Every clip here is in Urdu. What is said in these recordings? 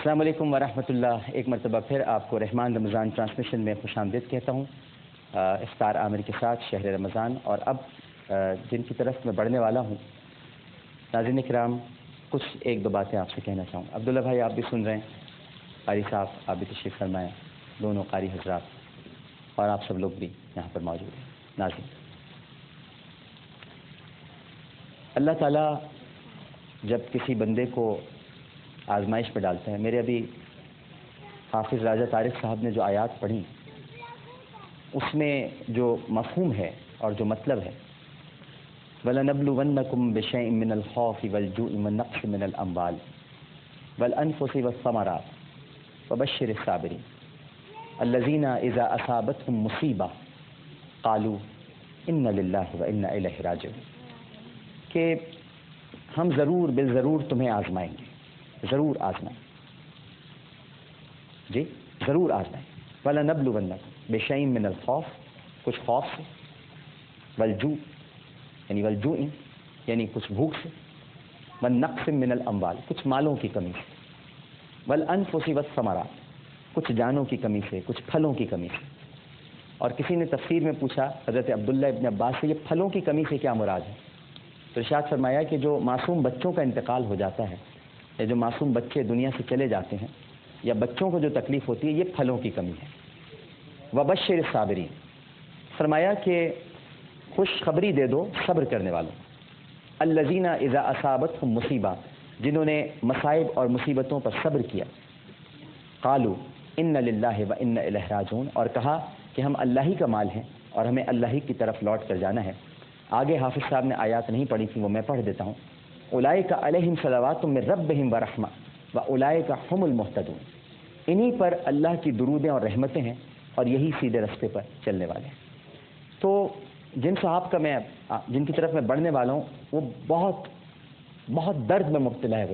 السلام علیکم ورحمۃ اللہ. ایک مرتبہ پھر آپ کو رحمان رمضان ٹرانسمیشن میں خوش آمدید کہتا ہوں. افطار عامر کے ساتھ شہر رمضان، اور اب جن کی طرف میں بڑھنے والا ہوں. ناظرین کرام، کچھ ایک دو باتیں آپ سے کہنا چاہوں. عبداللہ بھائی آپ بھی سن رہے ہیں، قاری صاحب آپ بھی تشریف فرمائیں، دونوں قاری حضرات، اور آپ سب لوگ بھی یہاں پر موجود ہیں. ناظرین، اللہ تعالیٰ جب کسی بندے کو آزمائش پہ ڈالتے ہیں، میرے ابھی حافظ راجہ طارق صاحب نے جو آیات پڑھی، اس میں جو مفہوم ہے اور جو مطلب ہے، وَلَنَبْلُوَنَّكُمْ بِشَيْءٍ مِّنَ الْخَوْفِ وَالْجُوعِ وَالنَّقْصِ مِّنَ الْأَمْوَالِ وَالْأَنفُسِ وَالثَّمَرَاتِ وَبَشِّرِ الصَّابِرِينَ الَّذِينَ إِذَا أَصَابَتْهُم مُّصِيبَةٌ قَالُوا إِنَّ لِلَّهِ وَإِنَّا إِلَيْهِ رَاجِعُونَ، کہ ہم ضرور بالضرور تمہیں آزمائیں گے، ضرور آزمائیں، جی ضرور آزمائیں. وَلَنَبْلُوَنَّكُمْ بِشَيْءٍ مِّنَ الْخَوْفِ، کچھ خوف سے، والجوع یعنی والجوع یعنی کچھ بھوک سے، والنقص من الاموال کچھ مالوں کی کمی سے، والانفس والثمرات کچھ جانوں کی کمی سے، کچھ پھلوں کی کمی سے. اور کسی نے تفسیر میں پوچھا حضرت عبداللہ ابن عباس سے، یہ پھلوں کی کمی سے کیا مراد ہے؟ تو ارشاد فرمایا کہ جو معصوم بچوں کا انتقال ہو جاتا ہے، یا جو معصوم بچے دنیا سے چلے جاتے ہیں، یا بچوں کو جو تکلیف ہوتی ہے، یہ پھلوں کی کمی ہے. وبشر الصابرین، فرمایا کہ خوشخبری دے دو صبر کرنے والوں. الذین اذا اصابتہم مصیبہ، جنہوں نے مصائب اور مصیبتوں پر صبر کیا. قالوا ان للہ وانا الیہ راجعون، اور کہا کہ ہم اللہ ہی کا مال ہیں اور ہمیں اللہ ہی کی طرف لوٹ کر جانا ہے. آگے حافظ صاحب نے آیات نہیں پڑھی تھی، وہ میں پڑھ دیتا ہوں. اولئک علیہم صلوات من ربہم ورحمہ واولئک هم المہتدون، انہی پر اللہ کی درودیں اور رحمتیں ہیں، اور یہی سیدھے رستے پر چلنے والے ہیں. تو جن صاحب کا جن کی طرف میں بڑھنے والا ہوں، وہ بہت بہت درد میں مبتلا ہے. وہ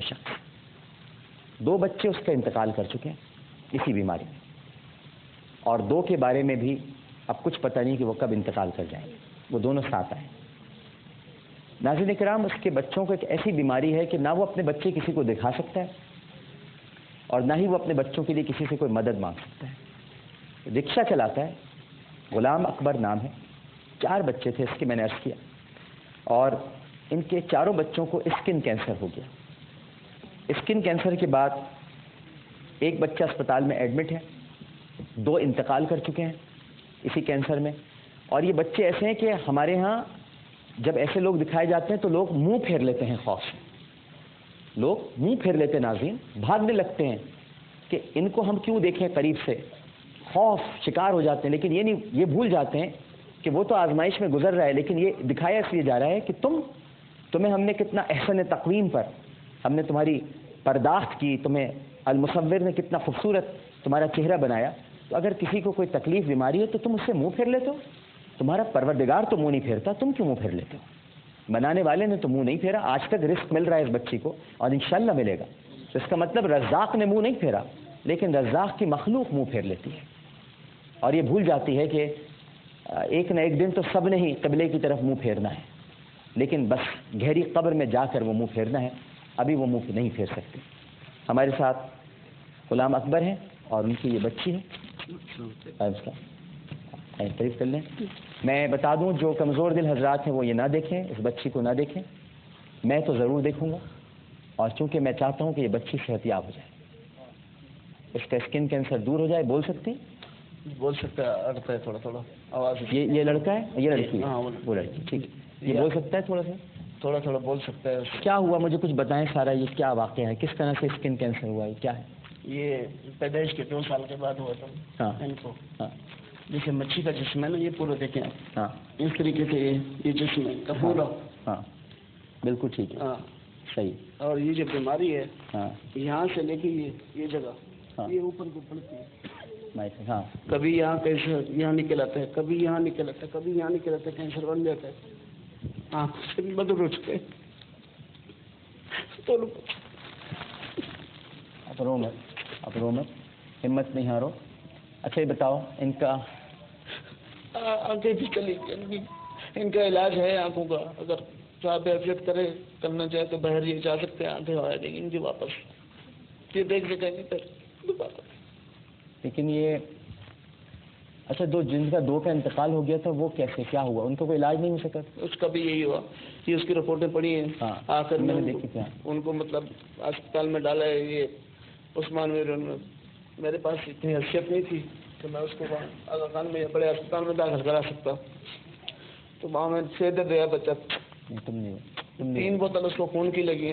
شخص 2 بچے اس کا انتقال کر چکے ہیں اسی بیماری میں، اور 2 کے بارے میں بھی اب کچھ پتہ نہیں کہ وہ کب انتقال کر جائیں گے. وہ دونوں ساتھ آئے. ناظرین کرام، اس کے بچوں کو ایک ایسی بیماری ہے کہ نہ وہ اپنے بچے کسی کو دکھا سکتا ہے، اور نہ ہی وہ اپنے بچوں کے لیے کسی سے کوئی مدد مانگ سکتا ہے. رکشہ چلاتا ہے، غلام اکبر نام ہے. 4 بچے تھے اس کے، میں نے عرض کیا، اور ان کے 4 بچوں کو اسکن کینسر ہو گیا. اسکن کینسر کے بعد ایک بچہ اسپتال میں ایڈمٹ ہے، 2 انتقال کر چکے ہیں اسی کینسر میں. اور یہ بچے ایسے ہیں کہ ہمارے ہاں جب ایسے لوگ دکھائے جاتے ہیں تو لوگ منہ پھیر لیتے ہیں خوف سے. لوگ منہ پھیر لیتے ہیں ناظرین، بھاگنے لگتے ہیں کہ ان کو ہم کیوں دیکھیں قریب سے. خوف شکار ہو جاتے ہیں. لیکن یہ بھول جاتے ہیں کہ وہ تو آزمائش میں گزر رہا ہے، لیکن یہ دکھایا اس لیے جا رہا ہے کہ تمہیں ہم نے کتنا احسن تقویم پر ہم نے تمہاری پرداخت کی، تمہیں المصور نے کتنا خوبصورت تمہارا چہرہ بنایا. تو اگر کسی کو کوئی تکلیف بیماری ہے تو تم اس سے منہ پھیر لیتے ہو. تمہارا پروردگار تو منہ نہیں پھیرتا، تم کیوں منہ پھیر لیتے ہو؟ بنانے والے نے تو منہ نہیں پھیرا. آج تک رزق مل رہا ہے اس بچی کو، اور انشاءاللہ ملے گا. تو اس کا مطلب رزاق نے منہ نہیں پھیرا، لیکن رزاق کی مخلوق منہ پھیر لیتی ہے، اور یہ بھول جاتی ہے کہ ایک نہ ایک دن تو سب نے ہی قبلے کی طرف منہ پھیرنا ہے. لیکن بس گہری قبر میں جا کر وہ منہ پھیرنا ہے، ابھی وہ منہ نہیں پھیر سکتے. ہمارے ساتھ غلام اکبر ہیں اور ان کی یہ بچی ہے. تعریف کر لیں. میں بتا دوں، جو کمزور دل حضرات ہیں وہ یہ نہ دیکھیں، اس بچی کو نہ دیکھیں. میں تو ضرور دیکھوں گا، اور چونکہ میں چاہتا ہوں کہ یہ بچی صحت یاب ہو جائے، اس کا اسکن کینسر دور ہو جائے. بول سکتی؟ بول سکتا ہے، اڑتا ہے تھوڑا تھوڑا آواز. یہ لڑکا ہے، یہ لڑکی ہے؟ ہاں وہ لڑکی. ٹھیک ہے، یہ بول سکتا ہے تھوڑا تھوڑا بول سکتا ہے. کیا ہوا مجھے کچھ بتائیں سارا، یہ کیا واقعہ ہے، کس طرح سے اسکن کینسر ہوا ہے، کیا ہے؟ یہ پیدائش کے 2 سال کے بعد ہوا تھا. ہاں ان کو ہاں جیسے مچھی کا جسم ہے نا، یہ پورا دیکھیں ہاں اس طریقے سے یہ جسم ہے پورا. ہاں بالکل ٹھیک ہے. ہاں صحیح. اور یہ جو بیماری ہے، ہاں یہاں سے لے کے یہ جگہ، ہاں یہ اوپر کو پڑتی ہے. ہاں کبھی یہاں کیسے یہاں نکل آتا ہے، کبھی یہاں نکل آتا ہے، کبھی یہاں نکل آتا ہے. کینسر بن جاتا ہے. آنکھوں سے بھی بدل ہو چکے. اب رو مت، ہمت نہیں ہارو. اچھا یہ بتاؤ، ان کا آنکھیں بھی چلی گئی. ان کا علاج ہے آنکھوں کا، اگر صاحب حیثیت کرے کرنا چاہے تو باہر یہ جا سکتے ہیں. آنکھیں آ جائیں گی ان کی واپس. یہ دیکھ سکیں گے پھر. لیکن یہ اچھا جن کا 2 کا انتقال ہو گیا تھا وہ کیسے کیا ہوا؟ ان کو کوئی علاج نہیں مل سکا؟ اس کا بھی یہی ہوا. یہ اس کی رپورٹیں پڑھی ہیں. ہاں آخر میں دیکھی تھی. ان کو مطلب اسپتال میں ڈالا ہے. یہ عثمان میر میرے پاس اتنی حیثیت نہیں تھی کہ میں اس کو وہاں آغا خان میں بڑے اسپتال میں داخل کرا سکتا. تو وہاں میں 6 دن رہا بچہ. 3 بوتل اس کو خون کی لگی.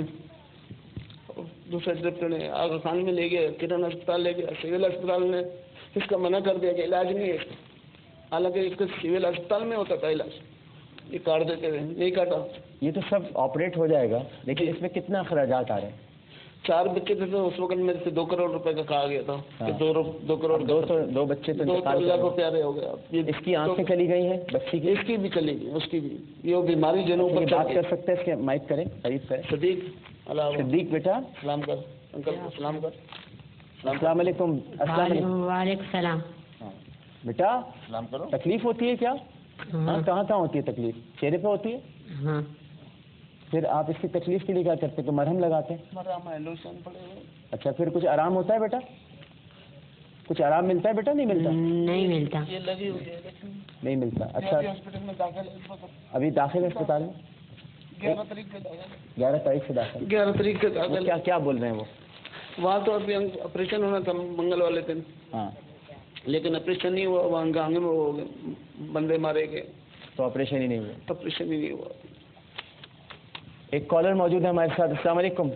دوسرے ڈاکٹر نے آغا خان میں لے گیا, کرن اسپتال لے گیا. سول اسپتال نے اس کا منع کر دیا کہ علاج نہیں ہے. حالانکہ اس کا سول اسپتال میں ہوتا تھا علاج. یہ کاٹ دیتے ہوئے نہیں کاٹا. یہ تو سب آپریٹ ہو جائے گا, لیکن اس میں کتنا اخراجات آ رہے ہیں؟ 4 بچے تھے تو اس وقت میرے سے 2 کروڑ روپے کا کہا گیا تھا کہ 2 کروڑ. 2 بچے تو اللہ کو پیارے ہو گیا. اس کی آنکھیں چلی گئی ہیں بچی کی؟ اس کی بھی چلی گئی. اس کی بھی یہ بیماری جنوں پر بات کر سکتے ہیں. اس کے مائک کریں, قریب کریں. صدیق بیٹا سلام کر. انکل کو سلام کر. السلام علیکم. وعلیکم السلام. بیٹا سلام کرو. تکلیف ہوتی ہے کیا؟ ہاں کہاں ہوتی ہے تکلیف؟ چہرے پہ ہوتی ہے؟ ہاں. پھر آپ اس کی تکلیف کے لیے کیا کرتے ہیں؟ تو مرہم لگاتے ہیں. مرہم ہے, لوشن پڑے ہوئے. اچھا پھر کچھ آرام ہوتا ہے بیٹا؟ کچھ آرام ملتا ہے بیٹا؟ نہیں ملتا. نہیں ملتا. یہ لگی ہوئی ہے نہیں ملتا. اچھا ہاسپٹل میں داخل ہے. ابھی داخل ہے اسپتال میں؟ 11 تاریخ سے داخل. 11 تاریخ سے داخل. 11 تاریخ سے داخل. کیا بول رہے ہیں وہ؟ وہاں تو ابھی آپریشن ہونا تھا منگل والے دن. ہاں لیکن آپریشن نہیں ہوا. وہاں گانگے میں وہ بندے مارے گئے تو آپریشن ہی نہیں ہوا. آپریشن ہی نہیں ہوا. ایک کالر موجود ہے ہمارے ساتھ. السلام علیکم.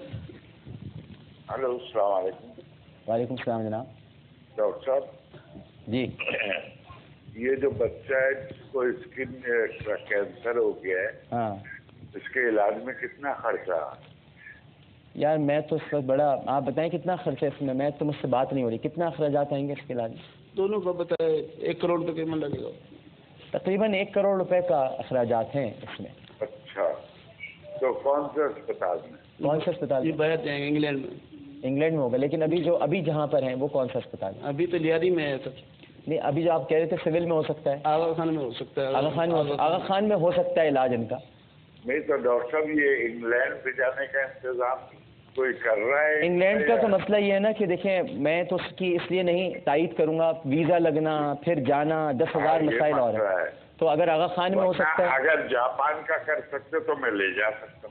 ہلو السلام علیکم. وعلیکم السلام جناب. ڈاکٹر صاحب جی یہ جو بچہ ہے جس کو اسکن کا کینسر ہو گیا ہے, ہاں اس کے علاج میں کتنا خرچہ؟ یار میں تو اس وقت بڑا, آپ بتائیں کتنا خرچہ ہے اس میں تو مجھ سے بات نہیں ہو رہی. کتنا اخراجات آئیں گے اس کے علاج میں؟ دونوں کا بتائے 1 کروڑ روپے قیمت لگے گا. تقریباً 1 کروڑ روپے کا اخراجات ہیں اس میں. اچھا تو کون سے اسپتال میں؟ کون سا اسپتال؟ یہ باہر جائیں گے انگلینڈ میں. انگلینڈ میں ہوگا, لیکن ابھی جہاں پر ہیں وہ کون سا اسپتال ہے؟ ابھی تو لیاری میں ہے سر. نہیں ابھی جو آپ کہہ رہے تھے سول میں ہو سکتا ہے. آغا خان میں ہو سکتا ہے. آغا خان میں ہو سکتا ہے علاج ان کا. نہیں تو ڈاکٹر صاحب یہ انگلینڈ پہ جانے کا انتظام کوئی کر رہا ہے؟ انگلینڈ کا تو مسئلہ یہ ہے نا کہ دیکھیں میں تو اس کی اس لیے نہیں تائید کروں گا. ویزا لگنا, پھر جانا, 10,000 مسائل اور ہیں. تو اگر آغا خان میں ہو سکتا ہے. اگر جاپان کا کر سکتے تو میں لے جا سکتا ہوں.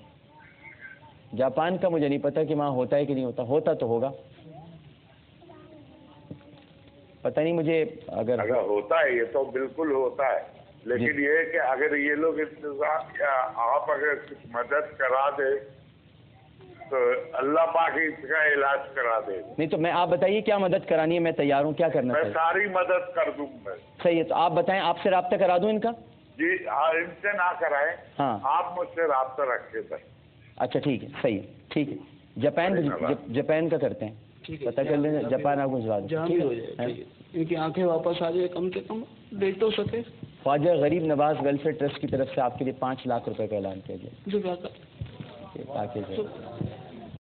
جاپان کا مجھے نہیں پتا کہ وہاں ہوتا ہے کہ نہیں ہوتا. ہوتا تو ہوگا, پتہ نہیں مجھے. اگر ہوتا ہے یہ تو بالکل ہوتا ہے, لیکن یہ ہے کہ اگر یہ لوگ انتظام یا آپ اگر کچھ مدد کرا دے تو اللہ پاک اس کا علاج کرا دے. نہیں تو میں, آپ بتائیے کیا مدد کرانی ہے, میں تیار ہوں. کیا کرنا میں چاہیے؟ ساری مدد کر دوں میں. صحیح ہے, تو آپ بتائیں آپ سے رابطہ کرا دوں ان کا؟ جی ان سے نہ کرائیں, ہاں آپ مجھ سے رابطہ رکھے تھے. اچھا ٹھیک ہے, صحیح ہے, ٹھیک ہے. جاپان کا کرتے ہیں, پتہ کر لیں. جاپان آپ کو بھجوا دیں. ان کی آنکھیں واپس آ جائے کم سے کم دیکھ تو سکے. خواجہ غریب نواز ویلفیئر ٹرسٹ کی طرف سے آپ کے لیے 5 لاکھ روپے کا اعلان کیا گیا جو تاکہ